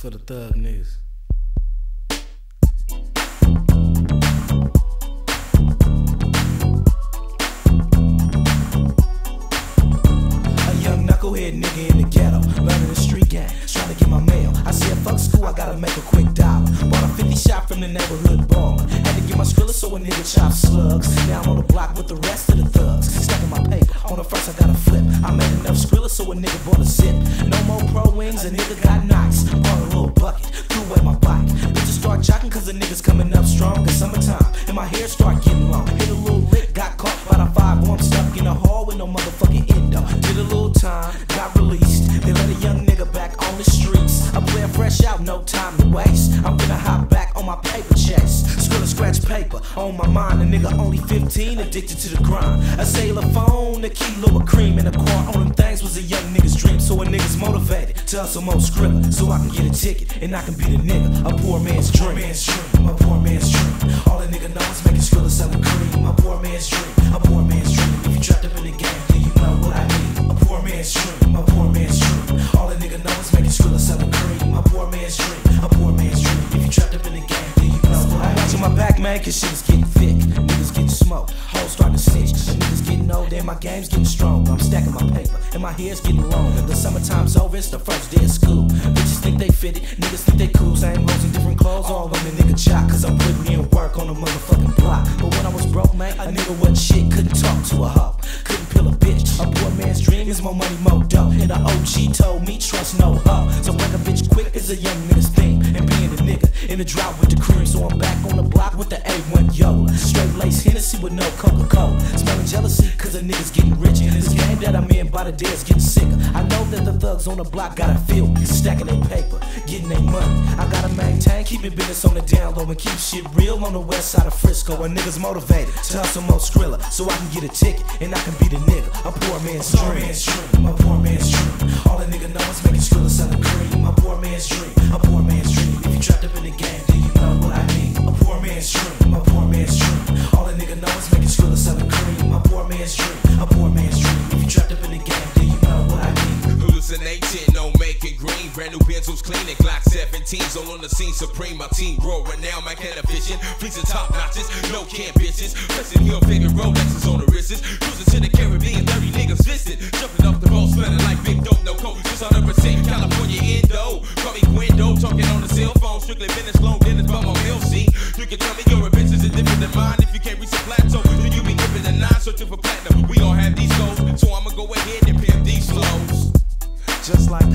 for the thug niggas. Knucklehead nigga in the ghetto, learning the street gang, trying to get my mail. I said fuck school, I gotta make a quick dollar. Bought a 50 shot from the neighborhood baller. Had to get my skrilla so a nigga chop slugs. Now I'm on the block with the rest of the thugs, stacking my paper. On the first I gotta flip. I made enough skrilla so a nigga bought a zip. No more pro wings, a nigga got nice. Bought a little bucket, threw away my bike. Bitches start jocking cause the niggas coming up strong. Cause summertime and my hair start getting long. Hit a little lick, got caught by the 5 I'm stuck in the hall with no motherfucking endo. Did a little time, got released. They let a young nigga back on the streets. I'm playing fresh out, no time to waste. I'm gonna hop back on my paper chase. Skrilla scratch paper on my mind. A nigga only 15, addicted to the grind. A sailor phone, a kilo of cream in a car. On them things was a young nigga's dream. So a nigga's motivated to hustle more skrilla, so I can get a ticket and I can be the nigga. A poor man's dream. A poor man's dream. All a nigga knows is making skrilla selling cream. A poor man's dream. A poor man's dream. If you trapped up in the game, then you know what I mean. A poor man's dream. A poor man's dream. All a nigga knows is making skrilla selling cream. A poor man's dream. A poor man's dream. If you trapped up in the game, then you know what I mean. I'm watching my back, man, cause shit is getting thick. Niggas getting smoked, hoes starting to snitch. The niggas getting old and my game's getting strong. I'm stacking my paper and my hair's getting long. The summertime's over, it's the first day of school. Bitches think they fitted, niggas think they cool. Same hoes in different clothes, all on the nigga jock. Cause I'm putting in work on the motherfucking block. But when I was broke, man, a nigga wasn't shit. Couldn't talk to a hoe, couldn't pill a bitch. A poor man's dream is more money, more dough. And the OG told me trust no hoe. So when a bitch quick is a young nigga's thing. And being a nigga in the drought with the cream. So I'm back on the block with the A1 Yola. Straight lace Hennessy with no Coca-Cola. Smelling jealousy cause a nigga's getting rich. And this game that I'm in by the day is getting sicker. I know that the thugs on the block gotta feel me. Stacking their paper, getting their money. I gotta maintain, keeping business on the down low. And keep shit real on the west side of Frisco. A nigga's motivated to hustle more skrilla, so I can get a ticket and I can be the nigga. A poor man's dream. A poor man's dream. All a nigga knows is making skrilla selling cream. A poor man's dream. A poor man's dream. If you trapped up in the game, then you know what I mean. A poor man's dream. A poor man's dream. All a nigga knows is making skrilla selling cream. A poor man's dream. A poor man's dream. If you trapped up in the game, then you know what I mean. Hallucinating, no making green. Brand new Benzos clean and Glock 17s all on the scene supreme. My team roaring now, my kind of vision. Fleecing top notches, no camp bitches. Pressing Hill, Figga, Rolexes on the wrists. Cruising to the Caribbean, 30 niggas visit. Jumping off the boat, smelling like big dope, no coat. Just 100% California Indo. Call me Quinn, talking on the cell phone. Strictly business, long dinners by my meal scene. You can tell me your business is different than mine. If you can't reach a plateau, then you be giving a 9, searching for platinum. We all have these goals, so I'ma go ahead and pimp these flows. Just like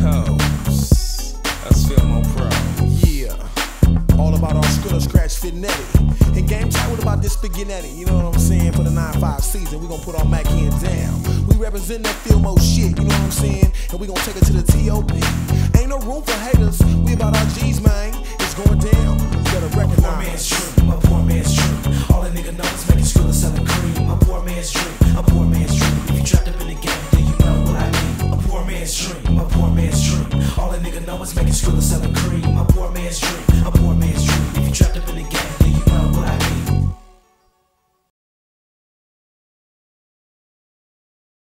hoes, let's feel more pro. Yeah, all about our skrilla scratch fitnetti. And game time, what about this spaghetti? You know what I'm saying? For the 9-5 season, we gon' put our Mac hand down. We represent that Fillmo shit, you know what I'm saying? And we gon' take it to the T.O.P. Ain't no room for haters, we about our G's, man. It's going down, you better recognize. A poor man's dream. A poor man's dream. All a nigga knows is making skrilla selling cream. A poor man's dream. A poor man's dream. If you trapped up in the game, then you know what I mean. A poor man's dream. A poor man's dream. All a nigga knows is making skrilla selling cream. A poor man's dream.